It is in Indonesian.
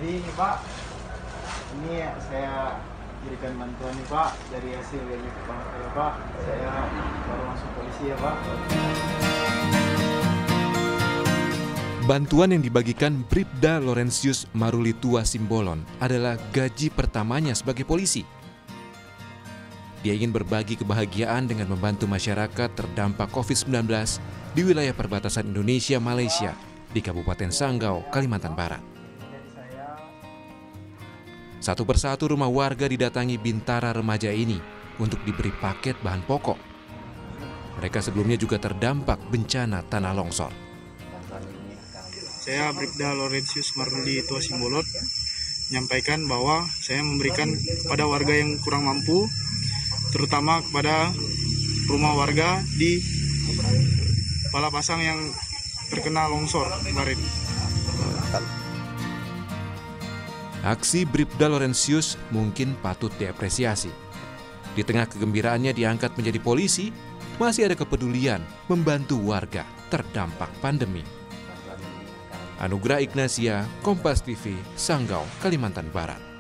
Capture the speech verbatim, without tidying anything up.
Jadi ini Pak, ini saya berikan bantuan nih Pak dari hasil gaji kepala saya Pak. Saya baru masuk polisi ya Pak. Bantuan yang dibagikan Bribda Laurentius Marulitua Simbolon adalah gaji pertamanya sebagai polisi. Dia ingin berbagi kebahagiaan dengan membantu masyarakat terdampak covid sembilan belas di wilayah perbatasan Indonesia-Malaysia di Kabupaten Sanggau, Kalimantan Barat. Satu persatu rumah warga didatangi Bintara remaja ini untuk diberi paket bahan pokok. Mereka sebelumnya juga terdampak bencana tanah longsor. Saya Bribda Laurentius Marulitua Simbolon menyampaikan bahwa saya memberikan kepada warga yang kurang mampu, terutama kepada rumah warga di Palapasang yang terkena longsor kemarin. Aksi Bribda Laurentius mungkin patut diapresiasi. Di tengah kegembiraannya diangkat menjadi polisi, masih ada kepedulian membantu warga terdampak pandemi. Anugrah Ignasia, Kompas T V, Sanggau, Kalimantan Barat.